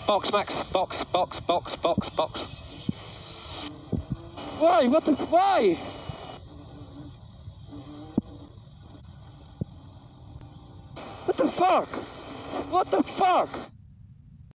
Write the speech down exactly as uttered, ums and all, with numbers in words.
Box, Max. Box, box, box, box, box. Why? What the? Why? What the fuck? What the fuck?